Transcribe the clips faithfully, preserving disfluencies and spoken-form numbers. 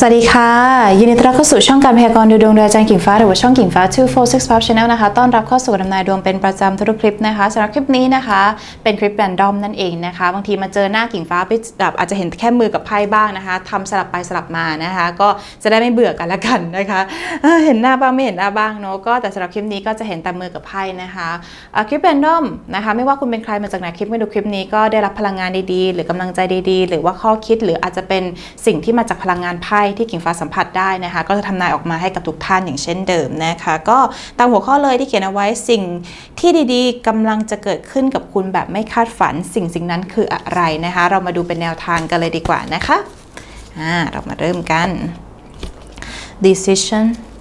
สวัสดีค่ะยินดีต้อนรับเข้าสู่ช่องการพยากรณ์ดูดวงโดยอาจารย์กิ่งฟ้าหรือว่าช่องกิ่งฟ้าสอง สี่ หก ห้า Channel นะคะต้อนรับเข้าสู่ดำนายดวงเป็นประจำทุกคลิปนะคะสำหรับคลิปนี้นะคะเป็นคลิปแรนดอมนั่นเองนะคะบางทีมาเจอหน้ากิ่งฟ้าไปแบบอาจจะเห็นแค่มือกับไพ่บ้างนะคะทำสลับไปสลับมานะคะก็จะได้ไม่เบื่อกันละกันนะคะเห็นหน้าบ้างไม่เห็นหน้าบ้างเนาะก็แต่สำหรับคลิปนี้ก็จะเห็นแต่มือกับไพ่นะคะคลิปแรนดอมนะคะไม่ว่าคุณเป็นใครมาจากไหนคลิปไม่ดูคลิปนี้ก็ได้รับพลังงานดีๆหรือกำลังใจดีๆหรือว่าข้อคิดหรืออาจจะเป็นสิ่งที่มาจากพลังงานไพ่ที่กิ่งฟ้าสัมผัสได้นะคะก็จะทำนายออกมาให้กับทุกท่านอย่างเช่นเดิมนะคะก็ตามหัวข้อเลยที่เขียนเอาไว้สิ่งที่ดีๆกำลังจะเกิดขึ้นกับคุณแบบไม่คาดฝันสิ่งสิ่งนั้นคืออะไรนะคะเรามาดูเป็นแนวทางกันเลยดีกว่านะคะอ่าเรามาเริ่มกัน decision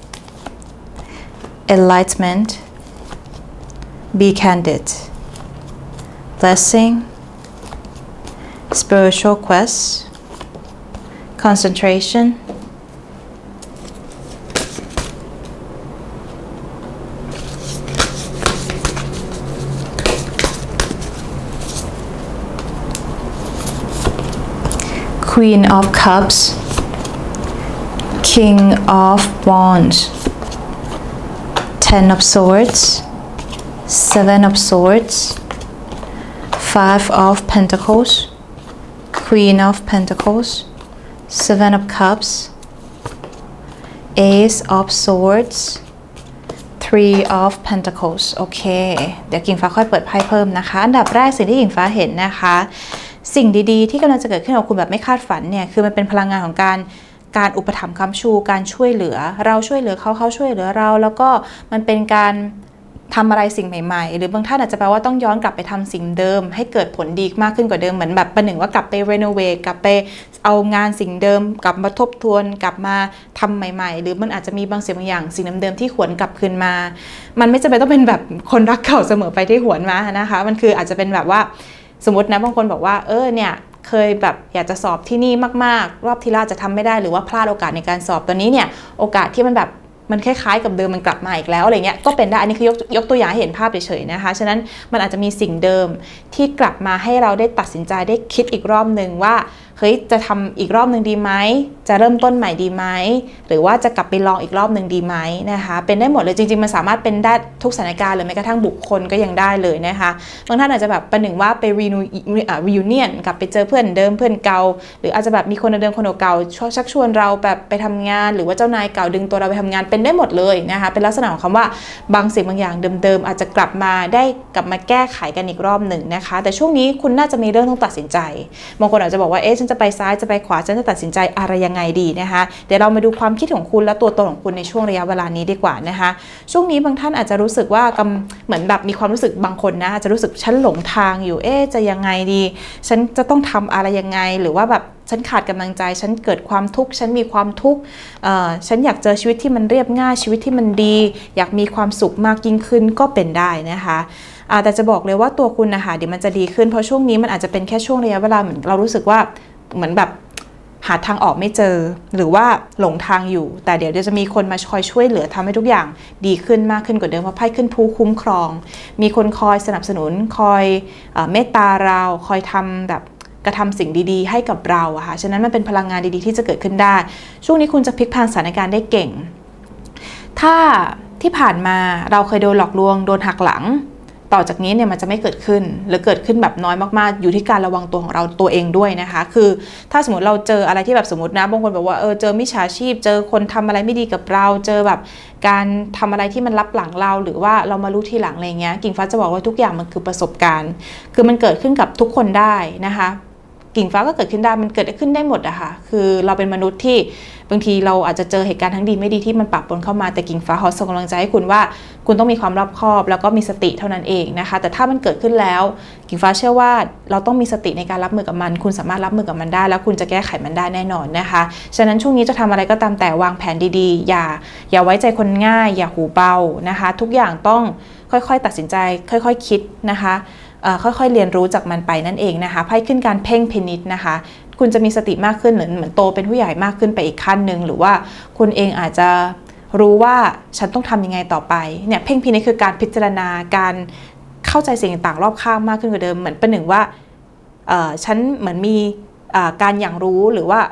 enlightenment be candid blessing spiritual quest concentration Queen of Cups, King of Wands, Ten of Swords, Seven of Swords, Five of Pentacles, Queen of Pentacles, Seven of Cups, Ace of Swords, Three of Pentacles โอเคเดี๋ยวกิ่งฟ้าค่อยเปิดไพ่เพิ่มนะคะอันดับแรกสิ่งที่กิ่งฟ้าเห็นนะคะสิ่งดีๆที่กำลังจะเกิดขึ้นกับคุณแบบไม่คาดฝันเนี่ยคือมันเป็นพลังงานของการการอุปถัมภ์ค้ำชูการช่วยเหลือเราช่วยเหลือเขาเขาช่วยเหลือเราแล้วก็มันเป็นการทำอะไรสิ่งใหม่ๆหรือบางท่านอาจจะแปลว่าต้องย้อนกลับไปทำสิ่งเดิมให้เกิดผลดีมากขึ้นกว่าเดิมเหมือนแบบประหนึ่งว่ากลับไปรีโนเวทกลับไปเอางานสิ่งเดิมกลับมาทบทวนกลับมาทำใหม่ๆหรือมันอาจจะมีบางสิ่งบางอย่างสิ่งเดิมๆที่หวนกลับคืนมามันไม่จำเป็นต้องเป็นแบบคนรักเก่าเสมอไปที่หวนมานะคะมันคืออาจจะเป็นแบบว่าสมมตินะบางคนบอกว่าเออเนี่ยเคยแบบอยากจะสอบที่นี่มากๆรอบที่แล้วจะทำไม่ได้หรือว่าพลาดโอกาสในการสอบตอนนี้เนี่ยโอกาสที่มันแบบมันคล้ายๆกับเดิมมันกลับมาอีกแล้วอะไรเงี้ยก็เป็นได้อันนี้คือยกยกตัวอย่างให้เห็นภาพเฉยๆนะคะฉะนั้นมันอาจจะมีสิ่งเดิมที่กลับมาให้เราได้ตัดสินใจได้คิดอีกรอบหนึ่งว่าเฮ้ยจะทำอีกรอบหนึ่งดีไหมจะเริ่มต้นใหม่ดีไหมหรือว่าจะกลับไปลองอีกรอบหนึ่งดีไหมนะคะเป็นได้หมดเลยจริงๆมันสามารถเป็นได้ทุกสถานการณ์เลยแม้กระทั่งบุคคลก็ยังได้เลยนะคะบางท่านอาจจะแบบประหนึ่งว่าไปรีนูรียูเนียนกลับไปเจอเพื่อนเดิมเพื่อนเก่าหรืออาจจะแบบมีคนเดิมคนเก่าชักชวนเราแบบไปทำงานหรือว่าเจ้านายเก่าดึงตัวเราไปทำงานเป็นได้หมดเลยนะคะเป็นลักษณะของคำว่าบางสิ่งบางอย่างเดิมๆอาจจะกลับมาได้กลับมาแก้ไขกันอีกรอบหนึ่งนะคะแต่ช่วงนี้คุณน่าจะมีเรื่องต้องตัดสินใจบางคนอาจจะบอกว่าเอ๊ะฉันจะไปซ้ายจะไปขวาฉันจะตัดสินใจอะไรยังไงดีนะคะเดี๋ยวเรามาดูความคิดของคุณและตัวตนของคุณในช่วงระยะเวลานี้ดีกว่านะคะช่วงนี้บางท่านอาจจะรู้สึกว่ากำเหมือนแบบมีความรู้สึกบางคนนะอาจจะรู้สึกฉันหลงทางอยู่เอ๊ะจะยังไงดีฉันจะต้องทำอะไรยังไงหรือว่าแบบฉันขาดกำลังใจฉันเกิดความทุกข์ฉันมีความทุกข์ฉันอยากเจอชีวิตที่มันเรียบง่ายชีวิตที่มันดีอยากมีความสุขมากยิ่งขึ้นก็เป็นได้นะคะแต่จะบอกเลยว่าตัวคุณนะคะเดี๋ยวมันจะดีขึ้นเพราะช่วงนี้มันอาจจะเป็นแค่ช่วงระยะเวลาเหมือนเรารู้สึกว่าเหมือนแบบหาทางออกไม่เจอหรือว่าหลงทางอยู่แต่เดี๋ยวจะมีคนมาคอยช่วยเหลือทำให้ทุกอย่างดีขึ้นมากขึ้นกว่าเดิมเพราะไพ่ขึ้นผู้คุ้มครองมีคนคอยสนับสนุนคอยเมตตาเราคอยทำแบบกระทำสิ่งดีๆให้กับเราอะค่ะฉะนั้นมันเป็นพลังงานดีๆที่จะเกิดขึ้นได้ช่วงนี้คุณจะพลิกพลิกสถานการณ์ได้เก่งถ้าที่ผ่านมาเราเคยโดนหลอกลวงโดนหักหลังต่อจากนี้เนี่ยมันจะไม่เกิดขึ้นหรือเกิดขึ้นแบบน้อยมากๆอยู่ที่การระวังตัวของเราตัวเองด้วยนะคะคือถ้าสมมติเราเจออะไรที่แบบสมมตินะบางคนบอกว่าเออเจอมิจฉาชีพเจอคนทำอะไรไม่ดีกับเราเจอแบบการทำอะไรที่มันลับหลังเราหรือว่าเรามารู้ทีหลังอะไรเงี้ยกิ่งฟ้าจะบอกว่าทุกอย่างมันคือประสบการณ์คือมันเกิดขึ้นกับทุกคนได้นะคะกิ่งฟ้าก็เกิดขึ้นได้มันเกิดขึ้นได้หมดอะค่ะคือเราเป็นมนุษย์ที่บางทีเราอาจจะเจอเหตุการณ์ทั้งดีไม่ดีที่มันปะปนเข้ามาแต่กิ่งฟ้าขอส่งกำลังใจให้คุณว่าคุณต้องมีความรอบคอบแล้วก็มีสติเท่านั้นเองนะคะแต่ถ้ามันเกิดขึ้นแล้วกิ่งฟ้าเชื่อว่าเราต้องมีสติในการรับมือกับมันคุณสามารถรับมือกับมันได้แล้วคุณจะแก้ไขมันได้แน่นอนนะคะฉะนั้นช่วงนี้จะทำอะไรก็ตามแต่วางแผนดีๆอย่าอย่าไว้ใจคนง่ายอย่าหูเบานะคะทุกอย่างต้องค่อยๆตัดสินใจค่อยๆ ค, คิดนะคะค่อยๆเรียนรู้จากมันไปนั่นเองนะคะไพ่ขึ้นการเพ่งพินิจนะคะคุณจะมีสติมากขึ้นเหมือนเหมือนโตเป็นผู้ใหญ่มากขึ้นไปอีกขั้นหนึ่งหรือว่าคุณเองอาจจะรู้ว่าฉันต้องทำยังไงต่อไปเนี่ยเพ่งพินิจคือการพิจารณาการเข้าใจสิ่งต่างๆรอบข้างมากขึ้นกว่าเดิมเหมือนเป็นหนึ่งว่าฉันเหมือนมีการอย่างรู้หรือว่า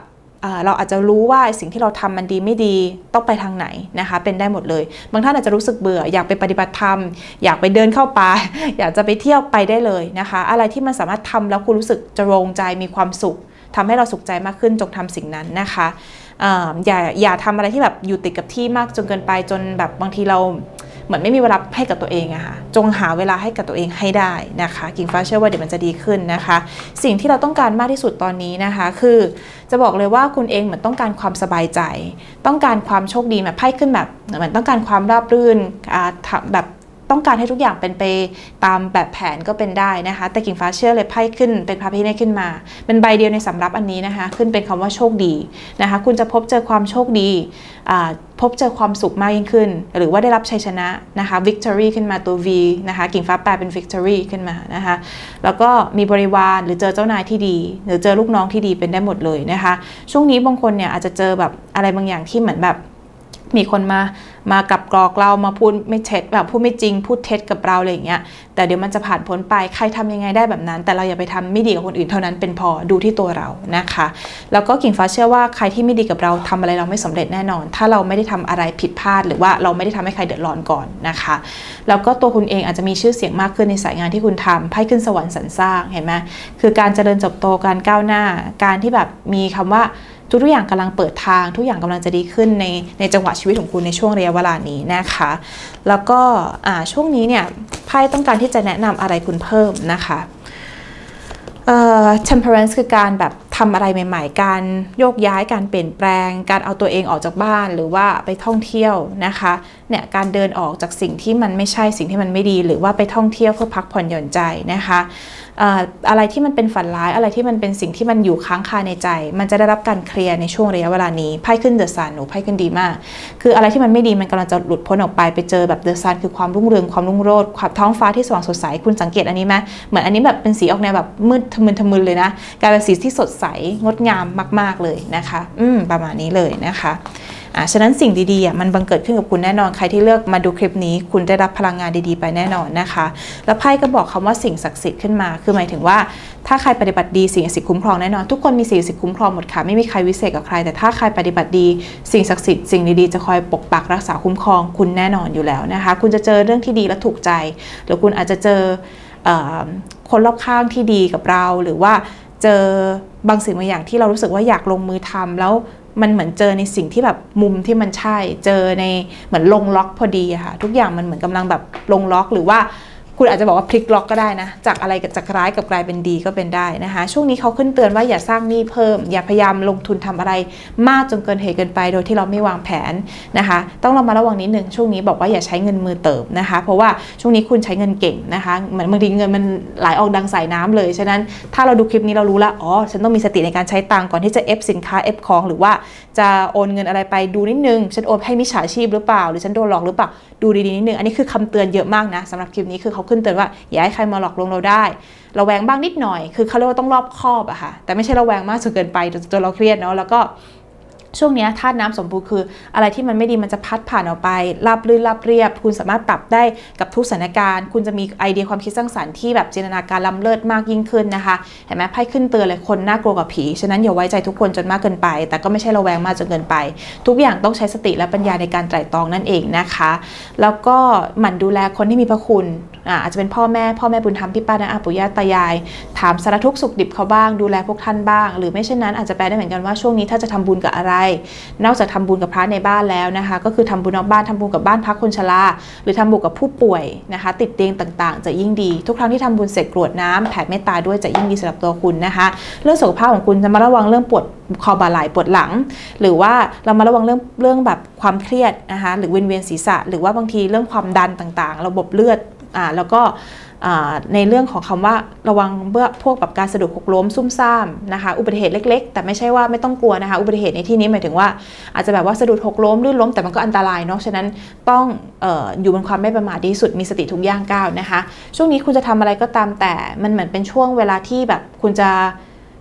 เราอาจจะรู้ว่าสิ่งที่เราทำมันดีไม่ดีต้องไปทางไหนนะคะเป็นได้หมดเลยบางท่านอาจจะรู้สึกเบื่ออยากไปปฏิบัติธรรมอยากไปเดินเข้าป่าอยากจะไปเที่ยวไปได้เลยนะคะอะไรที่มันสามารถทำแล้วคุณรู้สึกจะโรงใจมีความสุขทำให้เราสุขใจมากขึ้นจงทำสิ่งนั้นนะคะอย่าอย่าทำอะไรที่แบบอยู่ติดกับที่มากจนเกินไปจนแบบบางทีเราเหมือนไม่มีเวลาให้กับตัวเองอะค่ะจงหาเวลาให้กับตัวเองให้ได้นะคะกิ่งฟ้าเชื่อว่าเดี๋ยวมันจะดีขึ้นนะคะสิ่งที่เราต้องการมากที่สุดตอนนี้นะคะคือจะบอกเลยว่าคุณเองเหมือนต้องการความสบายใจต้องการความโชคดีแบบไพ่ขึ้นแบบเหมือนต้องการความราบรื่นแบบต้องการให้ทุกอย่างเป็นไปตามแบบแผนก็เป็นได้นะคะแต่กิ่งฟ้าเชื่อเลยไพ่ขึ้นเป็นพระพิฆเนศขึ้นมาเป็นใบเดียวในสำรับอันนี้นะคะขึ้นเป็นคำว่าโชคดีนะคะคุณจะพบเจอความโชคดีพบเจอความสุขมากยิ่งขึ้นหรือว่าได้รับชัยชนะนะคะ victory ขึ้นมาตัว V นะคะกิ่งฟ้าแปลเป็น victory ขึ้นมานะคะแล้วก็มีบริวารหรือเจอเจ้านายที่ดีหรือเจอลูกน้องที่ดีเป็นได้หมดเลยนะคะช่วงนี้บางคนเนี่ยอาจจะเจอแบบอะไรบางอย่างที่เหมือนแบบมีคนมามากับกรอกเรามาพูดไม่เท็จแบบพูดไม่จริงพูดเท็จกับเราอะไรอย่างเงี้ยแต่เดี๋ยวมันจะผ่านพ้นไปใครทำยังไงได้แบบนั้นแต่เราอย่าไปทำไม่ดีกับคนอื่นเท่านั้นเป็นพอดูที่ตัวเรานะคะแล้วก็กิ่งฟ้าเชื่อว่าใครที่ไม่ดีกับเราทำอะไรเราไม่สำเร็จแน่นอนถ้าเราไม่ได้ทำอะไรผิดพลาดหรือว่าเราไม่ได้ทำให้ใครเดือดร้อนก่อนนะคะแล้วก็ตัวคุณเองอาจจะมีชื่อเสียงมากขึ้นในสายงานที่คุณทำไพ่ขึ้นสวรรค์สรรสร้างเห็นไหมคือการเจริญเติบโตการก้าวหน้าการที่แบบมีคำว่าทุกอย่างกำลังเปิดทางทุกอย่างกำลังจะดีขึ้นในในจังหวะชีวิตของคุณในช่วงระยะเวลานี้นะคะแล้วก็ช่วงนี้เนี่ยไพ่ต้องการที่จะแนะนำอะไรคุณเพิ่มนะคะเอ่อ temperance คือการแบบทำอะไรใหม่ๆการโยกย้ายการเปลี่ยนแปลงการเอาตัวเองออกจากบ้านหรือว่าไปท่องเที่ยวนะคะเนี่ยการเดินออกจากสิ่งที่มันไม่ใช่สิ่งที่มันไม่ดีหรือว่าไปท่องเที่ยวเพื่อพักผ่อนหย่อนใจนะคะอะไรที่มันเป็นฝันร้ายอะไรที่มันเป็นสิ่งที่มันอยู่ค้างคาในใจมันจะได้รับการเคลียร์ในช่วงระยะเวลานี้ไพ่ขึ้นเดอะซันหนูไพ่ขึ้นดีมากคืออะไรที่มันไม่ดีมันกำลังจะหลุดพ้นออกไปไปเจอแบบเดอะซันคือความรุ่งเรืองความรุ่งโรจน์ท้องฟ้าที่สว่างสดใสคุณสังเกตอันนี้ไหมเหมือนอันนี้แบบเป็นสีออกแนวแบบมืดทะมึนทะมึนเลยนะกลายเป็นสีที่สดใสงดงามมากๆเลยนะคะอืมประมาณนี้เลยนะคะอ่าฉะนั้นสิ่งดีๆอ่ะมันบังเกิดขึ้นกับคุณแน่นอนใครที่เลือกมาดูคลิปนี้คุณได้รับพลังงานดีๆไปแน่นอนนะคะแล้วไพ่ก็บอกคำว่าสิ่งศักดิ์สิทธิ์ขึ้นมาคือหมายถึงว่าถ้าใครปฏิบัติดีสิ่งศักดิ์สิทธิ์คุ้มครองแน่นอนทุกคนมีสิ่งศักดิ์สิทธิ์คุ้มครองหมดค่ะไม่มีใครวิเศษกับใครแต่ถ้าใครปฏิบัติดีสิ่งศักดิ์สิทธิ์สิ่งดีๆจะคอยปกปักรักษาคุ้มครองคุณแน่นอนอยู่แล้วนะคะคุณจะเจอเรื่องที่ดีและถูกใจหรือคุณอาจจะเจอคนรอบข้างที่ดีกับเราหรือว่าเจอบางสิ่งบางอย่างที่เรารู้สึกว่าอยากลงมือทำแล้วมันเหมือนเจอในสิ่งที่แบบมุมที่มันใช่เจอในเหมือนลงล็อกพอดีอะค่ะทุกอย่างมันเหมือนกำลังแบบลงล็อกหรือว่าคุณอาจจะบอกว่าพลิกล็อกก็ได้นะจากอะไรจากร้ายกับกลายเป็นดีก็เป็นได้นะคะช่วงนี้เขาขึ้นเตือนว่าอย่าสร้างหนี้เพิ่มอย่าพยายามลงทุนทำอะไรมากจนเกินเหตุเกินไปโดยที่เราไม่วางแผนนะคะต้องระมัดระวังนิดนึงช่วงนี้บอกว่าอย่าใช้เงินมือเติบนะคะเพราะว่าช่วงนี้คุณใช้เงินเก่งนะคะเหมือนบางทีเงินมันไหลออกดังสายน้ำเลยฉะนั้นถ้าเราดูคลิปนี้เรารู้แล้วอ๋อฉันต้องมีสติในการใช้ตังค์ก่อนที่จะเอฟสินค้าเอฟของหรือว่าจะโอนเงินอะไรไปดูนิดนึงฉันโอนให้มิจฉาชีพหรือเปล่าหรือฉันโดนหลอกหรือเปล่าดูดีๆนิดนึงอันนี้คือคำเตือนเยอะมากนะสำหรับคลิปนี้คือเขาขึ้นเตือนว่าอย่าให้ใครมาหลอกลวงเราได้ระแวงบ้างนิดหน่อยคือเขาเรียกว่าต้องรอบคอบอะค่ะแต่ไม่ใช่ระแวงมากจนเกินไปจนเราเครียดเนาะแล้วก็ช่วงนี้ธาตุน้ำสมบูรณ์คืออะไรที่มันไม่ดีมันจะพัดผ่านออกไปราบรื่นราบเรียบคุณสามารถปรับได้กับทุกสถานการณ์คุณจะมีไอเดียความคิดสร้างสรรค์ที่แบบจินตนาการล้ำเลิศมากยิ่งขึ้นนะคะเห็นไหมไพ่ขึ้นเตือนเลยคนน่ากลัวกับผีฉะนั้นอย่าไว้ใจทุกคนจนมากเกินไปแต่ก็ไม่ใช่ระแวงมากจนเกินไปทุกอย่างต้องใช้สติและปัญญาในการไตร่ตรองนั่นเองนะคะแล้วก็หมั่นดูแลคนที่มีพระคุณอาจจะเป็นพ่อแม่พ่อแม่บุญธรรมพี่ป้าน้าอาปู่ย่าตายายถามสารทุกข์สุขดิบเขาบ้างดูแลพวกท่านบ้างหรือไม่เช่นนั้นอาจจะแปลได้เหมือนกันว่าช่วงนี้ถ้าจะทำบุญกับอะไรนอกจากทำบุญกับพระในบ้านแล้วนะคะก็คือทำบุญนอกบ้านทำบุญกับบ้านพักคนชราหรือทำบุญกับผู้ป่วยนะคะติดเตียงต่างๆจะยิ่งดีทุกครั้งที่ทำบุญเสร็จกรวดน้ำแผ่เมตตาด้วยจะยิ่งดีสำหรับตัวคุณนะคะเรื่องสุขภาพของคุณจะมาระวังเรื่องปวดคอบ่าไหล่ปวดหลังหรือว่าเรามาระวังเรื่องเรื่องแบบความเครียดนะคะหรือเวียนเวียนศีรษะหรือว่าบางทีเรื่องความดันต่างๆระบบเลือดอ่าแล้วก็ในเรื่องของคำว่าระวังเบื้อพวกแบบการสะดุดหกล้มซุ่มซ่ามนะคะอุบัติเหตุเล็กๆแต่ไม่ใช่ว่าไม่ต้องกลัวนะคะอุบัติเหตุในที่นี้หมายถึงว่าอาจจะแบบว่าสะดุดหกล้มลื่นล้มแต่มันก็อันตรายเนาะฉะนั้นต้อง อ, ออยู่บนความไม่ประมาทดีที่สุดมีสติทุกย่างก้าวนะคะช่วงนี้คุณจะทำอะไรก็ตามแต่มันเหมือนเป็นช่วงเวลาที่แบบคุณจะ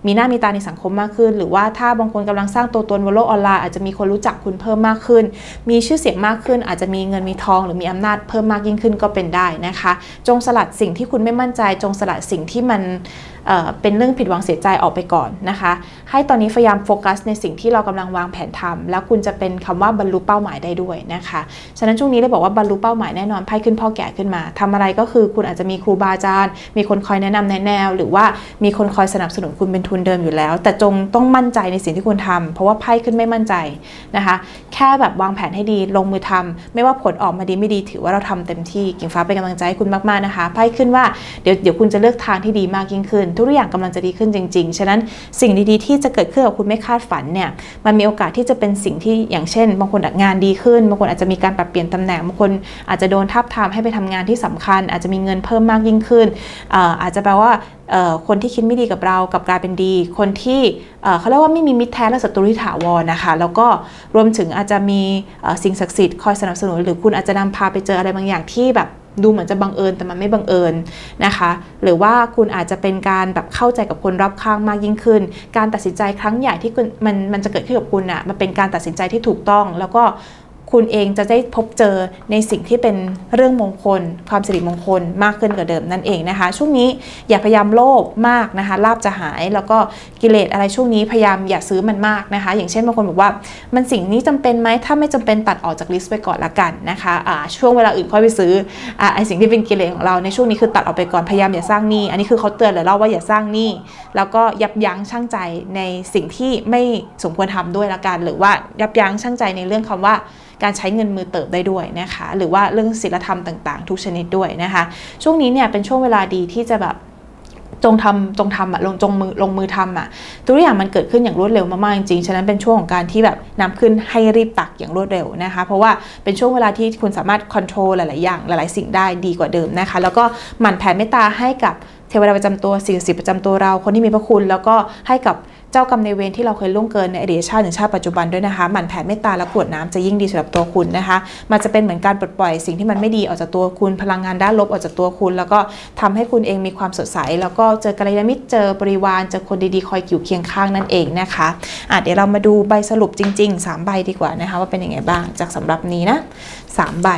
มีหน้ามีตาในสังคมมากขึ้นหรือว่าถ้าบางคนกำลังสร้างตัวตนบนโลกออนไลน์อาจจะมีคนรู้จักคุณเพิ่มมากขึ้นมีชื่อเสียงมากขึ้นอาจจะมีเงินมีทองหรือมีอำนาจเพิ่มมากยิ่งขึ้นก็เป็นได้นะคะจงสลัดสิ่งที่คุณไม่มั่นใจจงสลัดสิ่งที่มันเอ่อเป็นเรื่องผิดหวังเสียใจออกไปก่อนนะคะให้ตอนนี้พยายามโฟกัสในสิ่งที่เรากำลังวางแผนทำแล้วคุณจะเป็นคำว่าบรรลุเป้าหมายได้ด้วยนะคะฉะนั้นช่วงนี้เลยบอกว่าบรรลุเป้าหมายแน่นอนไพ่ขึ้นพ่อแก่ขึ้นมาทำอะไรก็คือคุณอาจจะมีครูบาอาจารย์มีคนคอยแนะนำแนะแนวหรือว่ามีคนคอยสนับสนุนคุณเป็นทุนเดิมอยู่แล้วแต่จงต้องมั่นใจในสิ่งที่คุณทำเพราะว่าไพ่ขึ้นไม่มั่นใจนะคะแค่แบบวางแผนให้ดีลงมือทำไม่ว่าผลออกมาดีไม่ดีถือว่าเราทำเต็มที่กิ่งฟ้าเป็นกำลังใจให้คุณมากๆนะคะไพ่ขึ้นว่าเดี๋ยวเดี๋ยวคุณจะเลือกทางที่ดีมากยิ่งขึ้นทุกอย่างกำลังจะดีขึ้นจริงๆฉะนั้นสิ่งดีๆที่จะเกิดขึ้นกับคุณไม่คาดฝันเนี่ยมันมีโอกาสที่จะเป็นสิ่งที่อย่างเช่นบางคนงานดีขึ้นบางคนอาจจะมีการปรับเปลี่ยนตำแหน่งบางคนอาจจะโดนทาบทามให้ไปทำงานที่สำคัญอาจจะมีเงินเพิ่มมากยิ่งขึ้นอาจจะแปลว่าคนที่คิดไม่ดีกับเรากับกลายเป็นดีคนที่เขาเรียกว่าไม่มีมิตรแท้และศัตรูที่ถาวรนะคะแล้วก็รวมถึงอาจจะมีสิ่งศักดิ์สิทธิ์คอยสนับสนุนหรือคุณอาจจะนำพาไปเจออะไรบางอย่างที่แบบดูเหมือนจะบังเอิญแต่มันไม่บังเอิญนะคะหรือว่าคุณอาจจะเป็นการแบบเข้าใจกับคนรอบข้างมากยิ่งขึ้นการตัดสินใจครั้งใหญ่ที่มันมันจะเกิดขึ้นกับคุณอ่ะมันเป็นการตัดสินใจที่ถูกต้องแล้วก็คุณเองจะได้พบเจอในสิ่งที่เป็นเรื่องมงคลความสิริมงคลมากขึ้นกว่าเดิมนั่นเองนะคะช่วงนี้อย่าพยายามโลภมากนะคะลาภจะหายแล้วก็กิเลสอะไรช่วงนี้พยายามอย่าซื้อมันมากนะคะอย่างเช่นบางคนบอกว่ามันสิ่งนี้จำเป็นไหมถ้าไม่จำเป็นตัดออกจากลิสต์ไปก่อนละกันนะคะอ่าช่วงเวลาอื่นค่อยไปซื้ออ่าไอสิ่งที่เป็นกิเลสของเราในช่วงนี้คือตัดออกไปก่อนพยายามอย่าสร้างหนี้อันนี้คือเขาเตือนเลยเล่าว่าอย่าสร้างหนี้แล้วก็ยับยั้งชั่งใจในสิ่งที่ไม่สมควรทำด้วยละกันหรือว่ายับยั้งชั่งใจในเรื่องคำว่าการใช้เงินมือเติบได้ด้วยนะคะหรือว่าเรื่องศีลธรรมต่างๆทุกชนิดด้วยนะคะช่วงนี้เนี่ยเป็นช่วงเวลาดีที่จะแบบจงทำจงทำอะลงจงมือลงมือทำอะทุกอย่างมันเกิดขึ้นอย่างรวดเร็วมากๆจริงๆฉะนั้นเป็นช่วงของการที่แบบนำขึ้นให้รีบตักอย่างรวดเร็วนะคะเพราะว่าเป็นช่วงเวลาที่คุณสามารถควบคุมหลายๆอย่างหลายๆสิ่งได้ดีกว่าเดิมนะคะแล้วก็หมั่นแผ่เมตตาให้กับเทวดาประจำตัวสิ่งศักดิ์สิทธิ์ประจำตัวเราคนที่มีพระคุณแล้วก็ให้กับเจ้ากรรมในเวรที่เราเคยล่วงเกินในอดีตชาติถึงชาติปัจจุบันด้วยนะคะหมั่นแผ่เมตตาและกรวดน้ำจะยิ่งดีสำหรับตัวคุณนะคะมันจะเป็นเหมือนการปลดปล่อยสิ่งที่มันไม่ดีออกจากตัวคุณพลังงานด้านลบออกจากตัวคุณแล้วก็ทำให้คุณเองมีความสดใสแล้วก็เจอกัลยาณมิตรเจอบริวารเจอคนดีๆคอยอยู่เคียงข้างนั่นเองนะคะอ่ะเดี๋ยวเรามาดูใบสรุปจริงๆสามใบดีกว่านะคะว่าเป็นยังไงบ้างจากสำหรับนี้นะสามใบ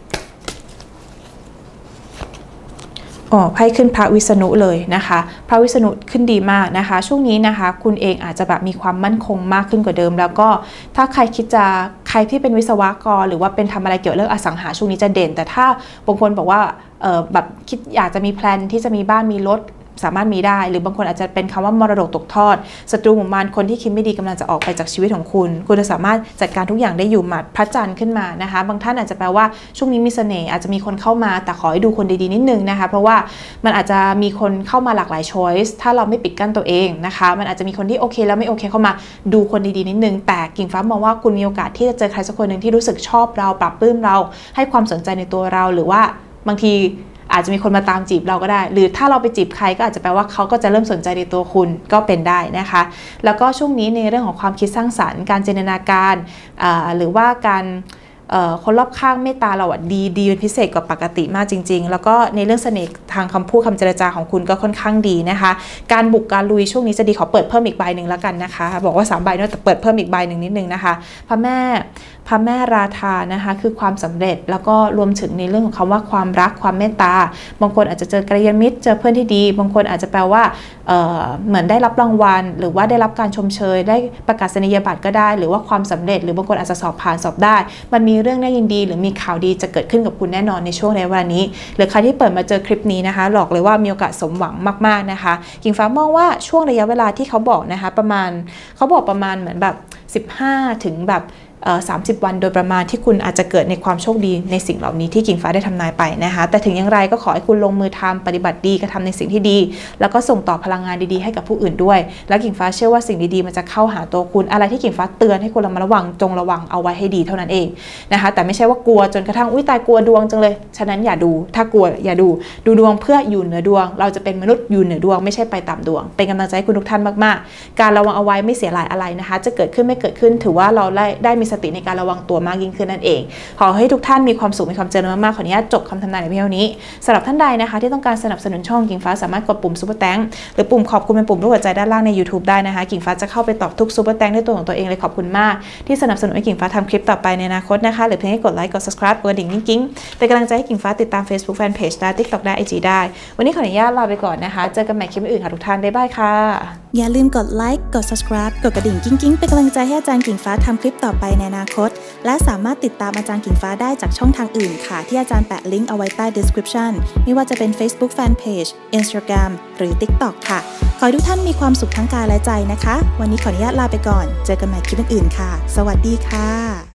อ๋อไพ่ขึ้นพระวิษณุเลยนะคะพระวิษณุขึ้นดีมากนะคะช่วงนี้นะคะคุณเองอาจจะแบบมีความมั่นคงมากขึ้นกว่าเดิมแล้วก็ถ้าใครคิดจะใครที่เป็นวิศวกรหรือว่าเป็นทำอะไรเกี่ยวกับเรื่องอสังหาช่วงนี้จะเด่นแต่ถ้าบางคนบอกว่าเออแบบคิดอยากจะมีแพลนที่จะมีบ้านมีรถสามารถมีได้หรือบางคนอาจจะเป็นคำว่ามรดกตกทอดศัตรูหมู่มารคนที่คิดไม่ดีกำลังจะออกไปจากชีวิตของคุณคุณจะสามารถจัดการทุกอย่างได้อยู่หมัดพระจันทร์ขึ้นมานะคะบางท่านอาจจะแปลว่าช่วงนี้มีเสน่ห์อาจจะมีคนเข้ามาแต่ขอให้ดูคนดีๆนิดนึงนะคะเพราะว่ามันอาจจะมีคนเข้ามาหลากหลายช้อยส์ถ้าเราไม่ปิดกั้นตัวเองนะคะมันอาจจะมีคนที่โอเคแล้วไม่โอเคเข้ามาดูคนดีๆนิดนึงแต่กิ่งฟ้ามองว่าคุณมีโอกาสที่จะเจอใครสักคนหนึ่งที่รู้สึกชอบเราปรับปลื้มเราให้ความสนใจในตัวเราหรือว่าบางทีอาจจะมีคนมาตามจีบเราก็ได้หรือถ้าเราไปจีบใครก็อาจจะแปลว่าเขาก็จะเริ่มสนใจในตัวคุณก็เป็นได้นะคะแล้วก็ช่วงนี้ในเรื่องของความคิดสร้างสรรค์การจินตนาการหรือว่าการคนรอบข้างเมตตาเราอ่ะดีดีเป็นพิเศษกว่าปกติมากจริงๆแล้วก็ในเรื่องเสน่ห์ทางคำพูดคำเจรจาของคุณก็ค่อนข้างดีนะคะการบุกการลุยช่วงนี้จะดีขอเปิดเพิ่มอีกใบหนึ่งแล้วกันนะคะบอกว่าสามใบด้วยแต่เปิดเพิ่มอีกใบหนึ่งนิดนึงนะคะพระแม่พระแม่ราธานะคะคือความสำเร็จแล้วก็รวมถึงในเรื่องของคำว่าความรักความเมตตาบางคนอาจจะเจอกัลยาณมิตรเจอเพื่อนที่ดีบางคนอาจจะแปลว่า เอ่อ เหมือนได้รับรางวัลหรือว่าได้รับการชมเชยได้ประกาศนียบัตรก็ได้หรือว่าความสำเร็จหรือบางคนอาจจะสอบผ่านสอบได้มันมีเรื่องน่ายินดีหรือมีข่าวดีจะเกิดขึ้นกับคุณแน่นอนในช่วงในวันนี้หรือใครที่เปิดมาเจอคลิปนี้นะคะหลอกเลยว่ามีโอกาสสมหวังมากๆนะคะกิ่งฟ้ามองว่าช่วงระยะเวลาที่เขาบอกนะคะประมาณเขาบอกประมาณเหมือนแบบสิบห้าถึงแบบสามสิบวันโดยประมาณที่คุณอาจจะเกิดในความโชคดีในสิ่งเหล่านี้ที่กิ่งฟ้าได้ทำนายไปนะคะแต่ถึงอย่างไรก็ขอให้คุณลงมือทำปฏิบัติดีกระทำในสิ่งที่ดีแล้วก็ส่งต่อพลังงานดีๆให้กับผู้อื่นด้วยแล้วกิ่งฟ้าเชื่อว่าสิ่งดีๆมันจะเข้าหาตัวคุณอะไรที่กิ่งฟ้าเตือนให้คุณระมัดระวังจงระวังเอาไว้ให้ดีเท่านั้นเองนะคะแต่ไม่ใช่ว่ากลัวจนกระทั่งอุ้ยตายกลัวดวงจังเลยฉะนั้นอย่าดูถ้ากลัวอย่าดูดูดวงเพื่ออยู่เหนือดวงเราจะเป็นมนุษย์อยู่เหนือดวงไม่ใช่ไปตามดวงเป็นกำลังใจให้คุณทุกท่านมากๆการระวังเอาไว้ไม่เสียหลายอะไรนะคะจะเกิดขึ้นไม่เกิดขึ้นถือว่าเราได้ได้มีสติในการระวังตัวมากยิ่งขึ้นนั่นเองขอให้ทุกท่านมีความสุขมีความเจริญมากๆขออนุญาตจบคำทำนายในเพียงนี้สำหรับท่านใดนะคะที่ต้องการสนับสนุนช่องกิ่งฟ้าสามารถกดปุ่มซุปเปอร์แตงหรือปุ่มขอบคุณเป็นปุ่มรูปหัวใจด้านล่างใน ยูทูบ ได้นะคะกิ่งฟ้าจะเข้าไปตอบทุกซุปเปอร์แตงด้วยตัวของตัวเองเลยขอบคุณมากที่สนับสนุนให้กิ่งฟ้าทำคลิปต่อไปในอนาคตนะคะหรือเพียงแค่กดไลค์กด ซับสไครบ์ กดกระดิ่งกิ๊งๆเป็นกำลังใจให้กิ่งฟ้าติดตาม Facebook Fanpage ได้ ติ๊กต็อก ได้ ไอ จี ได้วันนี้ขออนุญาตลาไปก่อนนะคะเจอกันใหม่คลิปอื่นค่ะทุกท่านบ๊ายบายค่ะอย่าลืมกดไลค์กด ซับสไครบ์ กดกระดิ่งกิ๊งๆเป็นกำลังใจให้อาจารย์กิ่งฟ้าทำคลิปต่อไปในอนาคตและสามารถติดตามอาจารย์กิ่งฟ้าได้จากช่องทางอื่นค่ะที่อาจารย์แปะลิงก์เอาไว้ใต้ description ไม่ว่าจะเป็น Facebook Fanpage Instagram หรือ ติ๊กต็อก ค่ะขอให้ทุกท่านมีความสุขทั้งกายและใจนะคะวันนี้ขออนุญาตลาไปก่อนเจอกันใหม่คลิปอื่นๆค่ะสวัสดีค่ะ